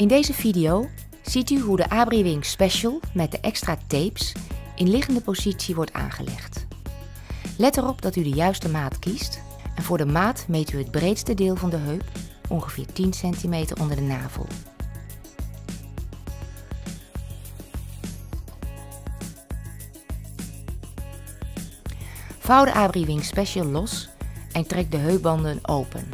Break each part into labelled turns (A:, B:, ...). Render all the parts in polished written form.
A: In deze video ziet u hoe de AbriWing Special met de extra tapes in liggende positie wordt aangelegd. Let erop dat u de juiste maat kiest en voor de maat meet u het breedste deel van de heup, ongeveer 10 cm onder de navel. Vouw de AbriWing Special los en trek de heupbanden open.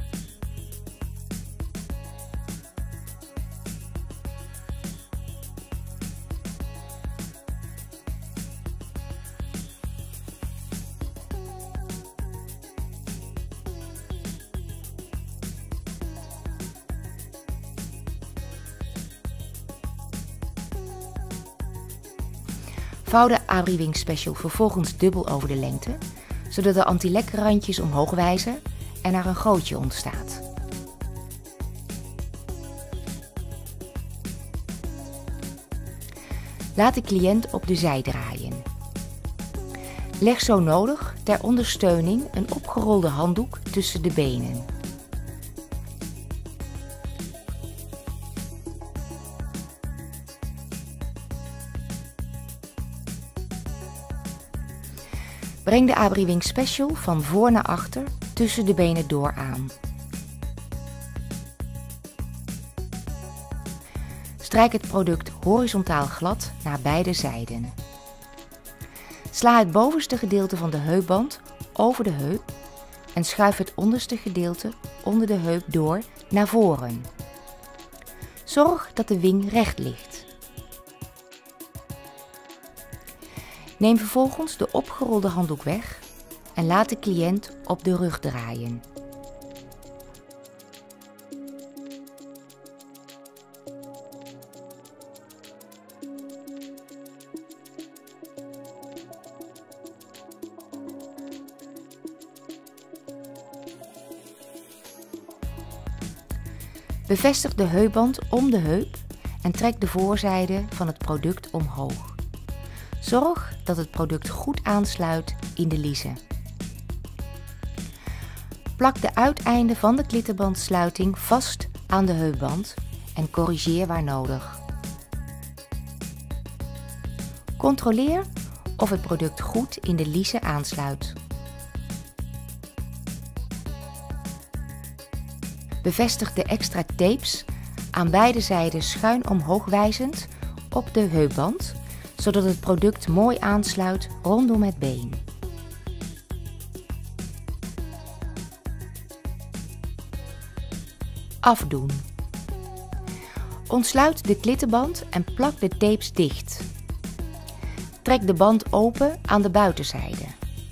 A: Vouw de AbriWing Special vervolgens dubbel over de lengte, zodat de anti-lekkerrandjes omhoog wijzen en er een gootje ontstaat. Laat de cliënt op de zij draaien. Leg zo nodig ter ondersteuning een opgerolde handdoek tussen de benen. Breng de AbriWing Special van voor naar achter tussen de benen door aan. Strijk het product horizontaal glad naar beide zijden. Sla het bovenste gedeelte van de heupband over de heup en schuif het onderste gedeelte onder de heup door naar voren. Zorg dat de wing recht ligt. Neem vervolgens de opgerolde handdoek weg en laat de cliënt op de rug draaien. Bevestig de heupband om de heup en trek de voorzijde van het product omhoog. Zorg dat het product goed aansluit in de liezen. Plak de uiteinden van de klittenbandsluiting vast aan de heupband en corrigeer waar nodig. Controleer of het product goed in de liezen aansluit. Bevestig de extra tapes aan beide zijden schuin omhoog wijzend op de heupband, zodat het product mooi aansluit rondom het been. Afdoen. Ontsluit de klittenband en plak de tapes dicht. Trek de band open aan de buitenzijde.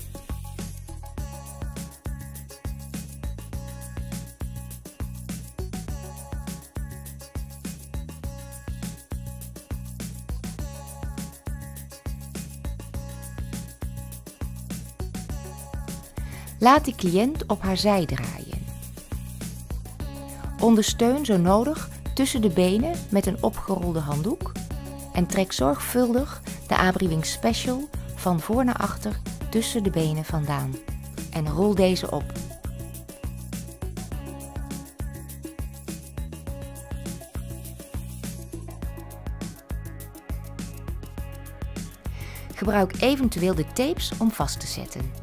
A: Laat de cliënt op haar zij draaien. Ondersteun zo nodig tussen de benen met een opgerolde handdoek en trek zorgvuldig de AbriWing Special van voor naar achter tussen de benen vandaan en rol deze op. Gebruik eventueel de tapes om vast te zetten.